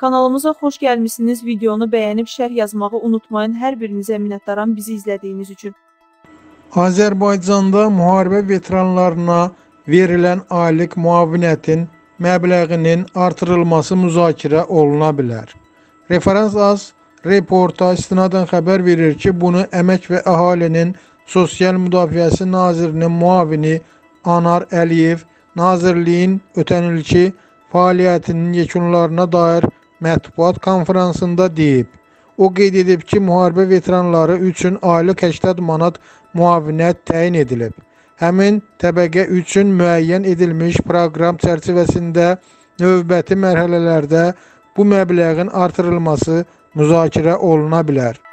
Kanalımıza xoş gəlmişsiniz. Videonu bəyənib şərh yazmağı unutmayın. Hər birinizə minnətdaram bizi izlədiyiniz üçün. Azərbaycanda müharibə veteranlarına verilən aylıq müavinətin məbləğinin artırılması müzakirə oluna bilər. Referans az reporta istinadən xəbər verir ki, bunu Əmək və Əhalinin Sosial Müdafiəsi Nazirinin müavini Anar Əliyev Nazirliyin ötən ilki fəaliyyətinin yekunlarına dair mətbuat konferansında deyib. O qeyd edib ki, müharibə veteranları üçün aylıq 80 manat müavinət təyin edilib. Həmin təbəqə üçün müəyyən edilmiş proqram çərçivəsində növbəti mərhələlərdə bu məbləğin artırılması müzakirə oluna bilər.